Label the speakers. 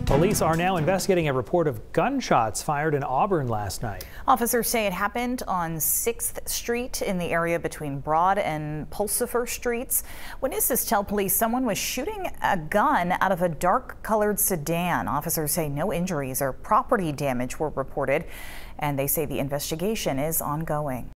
Speaker 1: Police are now investigating a report of gunshots fired in Auburn last night.
Speaker 2: Officers say it happened on 6th Street in the area between Broad and Pulsifer Streets. Witnesses tell police someone was shooting a gun out of a dark-colored sedan. Officers say no injuries or property damage were reported, and they say the investigation is ongoing.